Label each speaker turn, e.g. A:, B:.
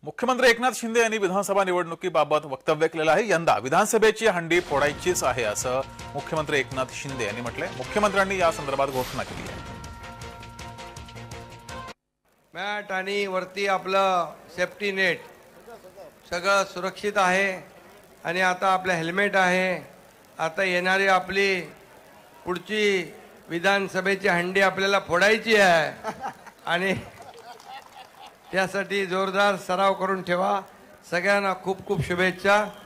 A: मुख्यमंत्री एकनाथ शिंदे यांनी विधानसभा निवडणुकीबाबत वक्तव्य केलेलं आहे। यंदा विधानसभेची हंडी फोडायचीच आहे असं मुख्यमंत्री एकनाथ शिंदे यांनी म्हटलंय। मुख्यमंत्र्यांनी या संदर्भात घोषणा केली आहे।
B: मॅट आणि वरती आपलं सेफ्टी नेट सगळं सुरक्षित आहे आणि आता आपलं हेल्मेट आहे। आता येणारी आपली पुढची विधानसभेची हंडी आपल्याला फोडायची आहे आणि त्यासाठी जोरदार सराव करून ठेवा। सगळ्यांना खूप खूप शुभेच्छा।